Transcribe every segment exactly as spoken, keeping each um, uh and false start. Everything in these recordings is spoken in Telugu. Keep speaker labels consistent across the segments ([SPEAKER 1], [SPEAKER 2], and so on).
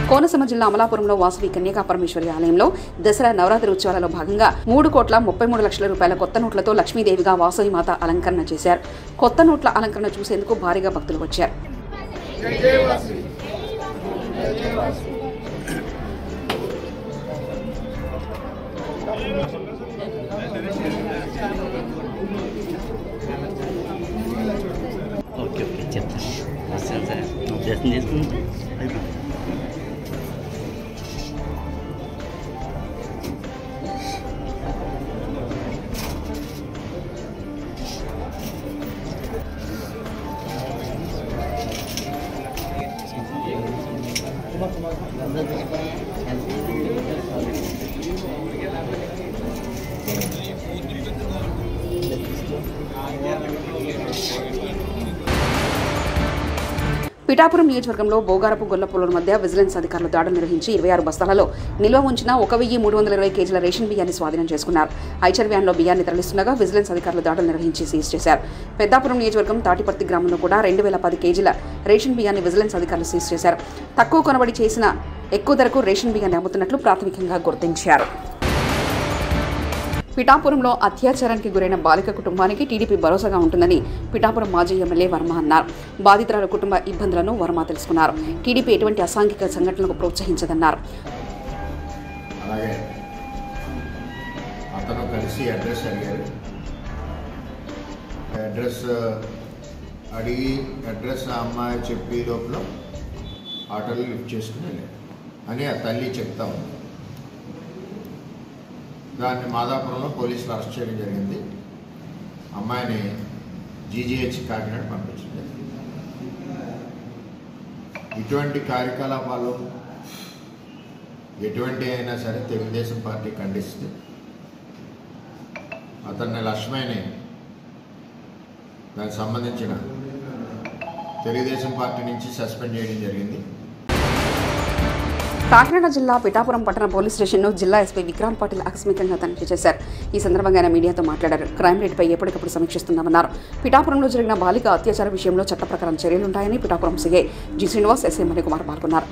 [SPEAKER 1] కోనసీమ జిల్లా అమలాపురంలో వాసవి కన్యకా పరమేశ్వరి ఆలయంలో దసరా నవరాత్రి ఉత్సవాలలో భాగంగా మూడు కోట్ల ముప్పై మూడు లక్షల రూపాయల కొత్త నోట్లతో లక్ష్మీదేవిగా వాసవి మాత అలంకరణ చేశారు. కొత్త నోట్ల అలంకరణ చూసేందుకు భారీగా భక్తులు వచ్చారు.
[SPEAKER 2] ఓకే ఓకే చెప్తాను వస్తాను సార్ దర్శనం చేసుకుంటే
[SPEAKER 1] పిఠాపురం నియోజకవర్గంలో బోగారపు గొల్లపూల మధ్య విజిలెన్స్ అధికారులు దాడులు నిర్వహించి ఇరవై ఆరు బస్తాలలో నిల్వ ఉంచిన ఒక వెయ్యి మూడు వందల ఇరవై కేజీల రేషన్ బియ్యాన్ని స్వాధీనం చేసుకున్నారు. ఐచర్ వ్యాన్లో బియ్యాన్ని తరలిస్తుండగా విజిలెన్స్ అధికారులు దాడులు నిర్వహించి సీజ్ చేశారు. పెద్దాపురం నియోజకవర్గం తాటిపర్తి గ్రామంలో కూడా రెండు వేల పది కేజీల రేషన్ బియ్యాన్ని విజిలెన్స్ అధికారులు సీజ్ చేశారు. తక్కువ కొనబడి చేసిన ఎక్కువ ధరకు రేషన్ బియ్యాన్ని అమ్ముతున్నట్లు ప్రాథమికంగా గుర్తించారు. పిఠాపురంలో అత్యాచారానికి గురైన బాలిక కుటుంబానికి టీడీపీ భరోసాగా ఉంటుందని పిఠాపురం మాజీ ఎమ్మెల్యే వర్మ అన్నారు. బాధితురాల కుటుంబ ఇబ్బందులను వర్మ తెలుసుకున్నారు. టీడీపీ ఎటువంటి అసాంఘిక సంఘటనలకు ప్రోత్సహించదన్నారు.
[SPEAKER 3] అలాగే అతను కలిసి అడ్రస్ అడిగారు. అడ్రస్ అడిగి అడ్రస్ ఆ అమ్మాయి చెప్పి లోపల ఆటోలు లిఫ్ట్ చేసుకుని అని ఆ తల్లి చెప్తా ఉంది. దాన్ని మాదాపురంలో పోలీసులు అరెస్ట్ చేయడం జరిగింది. అమ్మాయిని జీజీహెచ్ కాకినాడ పంపించడం జరిగింది. ఇటువంటి కార్యకలాపాలు ఎటువంటి అయినా సరే తెలుగుదేశం పార్టీ ఖండిస్తుంది. అతన్ని లక్ష్మయ్యని దానికి సంబంధించిన తెలుగుదేశం పార్టీ నుంచి సస్పెండ్ చేయడం జరిగింది.
[SPEAKER 1] కాకినాడ జిల్లా పిఠాపురం పట్టణ పోలీస్ స్టేషన్ను జిల్లా ఎస్పీ విక్రాంత్ పాటిల్ ఆకస్మికంగా తనిఖీ చేశారు. ఈ సందర్భంగా ఆయన మీడియాతో మాట్లాడారు. క్రైమ్ రేట్పై ఎప్పటికప్పుడు సమీక్షిస్తున్నామన్నారు. పిఠాపురంలో జరిగిన బాలిక అత్యాచార విషయంలో చట్ట ప్రకారం చర్యలుంటాయని Pithapuram CI G Srinivas, SI Manikumar పాల్గొన్నారు.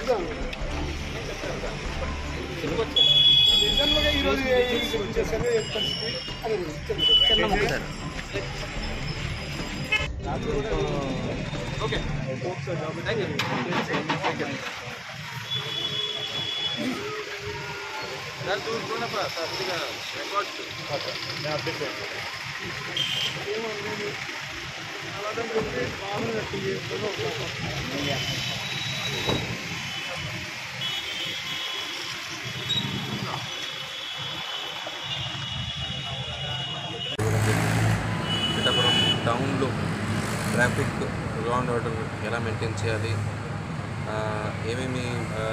[SPEAKER 4] పిఠాపురం టౌన్లో ట్రాఫిక్ లా అండ్ ఆర్డర్ ఎలా మెయింటైన్ చేయాలి, ఏమేమి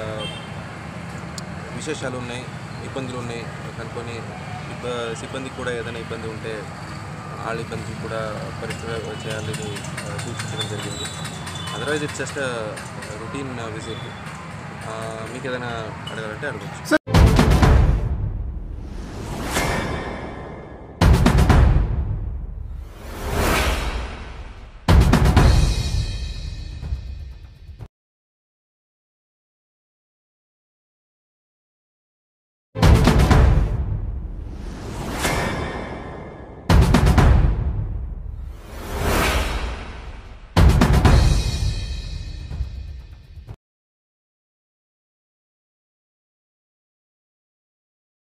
[SPEAKER 4] విశేషాలు ఉన్నాయి, ఇబ్బందులు ఉన్నాయి కనుక్కొని సిబ్బందికి కూడా ఏదైనా ఇబ్బంది ఉంటే వాళ్ళ ఇబ్బంది కూడా పరిష్కారం చేయాలని సూచించడం జరిగింది. Otherwise it's just routine visit. మీకు ఏదైనా అడగాలంటే అడగచ్చు.